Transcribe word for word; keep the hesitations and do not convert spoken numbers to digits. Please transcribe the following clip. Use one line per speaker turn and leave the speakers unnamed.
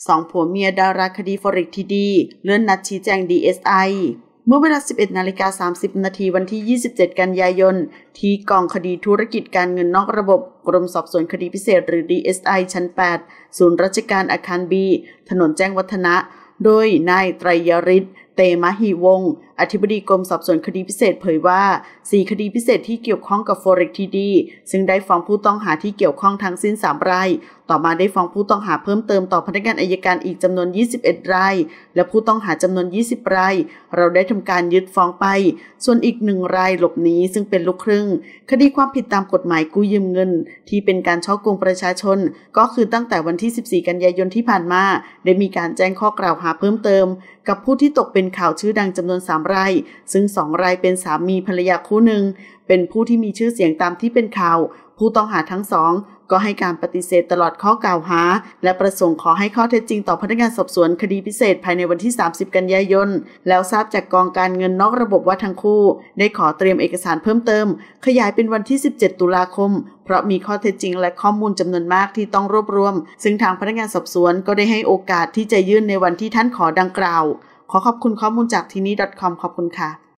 สองผัวเมียดาราคดี Forex ที ดี เลื่อนนัดชี้แจง ดี เอส ไอ เมื่อเวลา สิบเอ็ดนาฬิกาสามสิบนาทีวันที่ ยี่สิบเจ็ด กันยายน ที่กองคดีธุรกิจการเงินนอกระบบกรมสอบสวนคดีพิเศษหรือ ดี เอส ไอ ชั้น แปด ศูนย์ราชการอาคาร บี ถนนแจ้งวัฒนะ โดยนายไตรยฤทธิ์ เตมหิวงศ์อธิบดีกรมสอบสวนคดีพิเศษเผยว่า สี่ คดีพิเศษที่เกี่ยวข้องกับ Forex ที ดี ซึ่งได้ฟ้องผู้ต้องหาที่เกี่ยวข้องทั้งสิ้น สาม ราย ต่อมาได้ฟ้องผู้ต้องหาเพิ่มเติมต่อพนักงานอัยการอีกจำนวน ยี่สิบเอ็ด ราย และผู้ต้องหาจำนวน ยี่สิบ ราย เราได้ทำการยึดฟ้องไป ส่วนอีกหนึ่งรายหลบหนีซึ่งเป็นลูกครึ่ง คดีความผิดตามกฎหมายกู้ยืมเงินที่เป็นการฉ้อโกงประชาชนก็คือตั้งแต่วันที่ สิบสี่ กันยายนที่ผ่านมาได้มีการแจ้งข้อกล่าวหาเพิ่มเติมกับผู้ที่ตกเป็นข่าวชื่อดังจำนวน สาม รายซึ่ง สอง รายเป็นสามีภรรยาคู่หนึ่งเป็นผู้ที่มีชื่อเสียงตามที่เป็นข่าวผู้ต้องหาทั้งสองก็ให้การปฏิเสธตลอดข้อกล่าวหาและประสงค์ขอให้ข้อเท็จจริงต่อพนักงานสอบสวนคดีพิเศษภายในวันที่ สามสิบ กันยายนแล้วทราบจากกองการเงินนอกระบบว่าทั้งคู่ได้ขอเตรียมเอกสารเพิ่มเติมขยายเป็นวันที่ สิบเจ็ด ตุลาคมเพราะมีข้อเท็จจริงและข้อมูลจำนวนมากที่ต้องรวบรวมซึ่งทางพนักงานสอบสวนก็ได้ให้โอกาสที่จะยื่นในวันที่ท่านขอดังกล่าวขอขอบคุณข้อมูลจากทีนี่ .com ขอบคุณค่ะ